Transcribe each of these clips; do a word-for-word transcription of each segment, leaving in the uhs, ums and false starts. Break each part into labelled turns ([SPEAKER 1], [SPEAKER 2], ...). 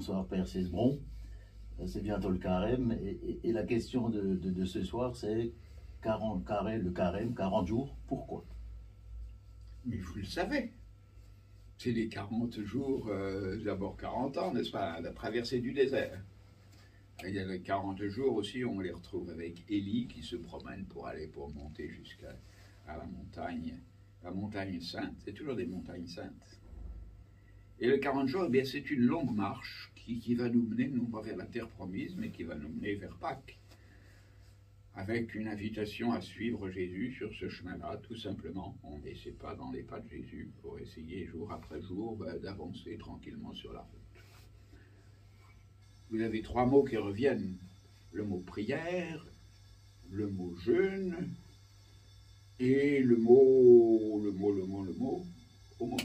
[SPEAKER 1] Bonsoir Père Cesbron, c'est bientôt le carême et, et, et la question de, de, de ce soir c'est quarante, carême, le carême, quarante jours, pourquoi?
[SPEAKER 2] Mais vous le savez, c'est les quarante jours, euh, d'abord quarante ans, n'est-ce pas, la traversée du désert. Et il y a les quarante jours aussi, on les retrouve avec Élie qui se promène pour aller, pour monter jusqu'à à la montagne, la montagne sainte, c'est toujours des montagnes saintes. Et le quarante jours, eh bien, c'est une longue marche qui, qui va nous mener, non pas vers la terre promise, mais qui va nous mener vers Pâques, avec une invitation à suivre Jésus sur ce chemin-là, tout simplement. On n'essaie pas dans les pas de Jésus pour essayer jour après jour ben, d'avancer tranquillement sur la route. Vous avez trois mots qui reviennent, le mot prière, le mot jeûne et le mot, le mot, le mot, le mot, aumône.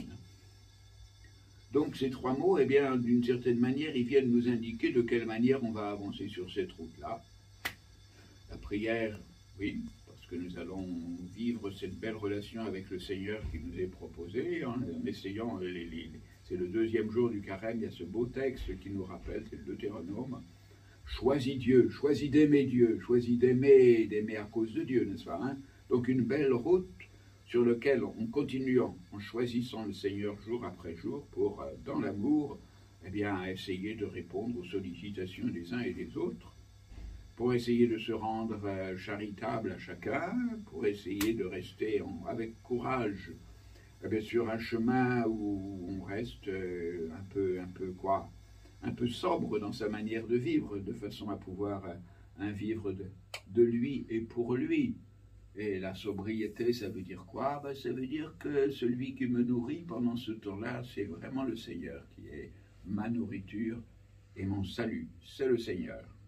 [SPEAKER 2] Donc ces trois mots, eh bien, d'une certaine manière, ils viennent nous indiquer de quelle manière on va avancer sur cette route-là. La prière, oui, parce que nous allons vivre cette belle relation avec le Seigneur qui nous est proposée, hein, en essayant, les, les, c'est le deuxième jour du carême, il y a ce beau texte qui nous rappelle, c'est le Deutéronome, choisis Dieu, choisis d'aimer Dieu, choisis d'aimer, d'aimer à cause de Dieu, n'est-ce pas, hein? Donc une belle route sur laquelle on continue en, en choisissant le Seigneur jour après jour pour, euh, dans l'amour, eh bien, essayer de répondre aux sollicitations des uns et des autres, pour essayer de se rendre euh, charitable à chacun, pour essayer de rester en, avec courage, eh bien, sur un chemin où on reste euh, un peu, un peu quoi, un peu sobre dans sa manière de vivre, de façon à pouvoir euh, un vivre de, de lui et pour lui. Et la sobriété, ça veut dire quoi? Ben, ça veut dire que celui qui me nourrit pendant ce temps-là, c'est vraiment le Seigneur qui est ma nourriture et mon salut. C'est le Seigneur.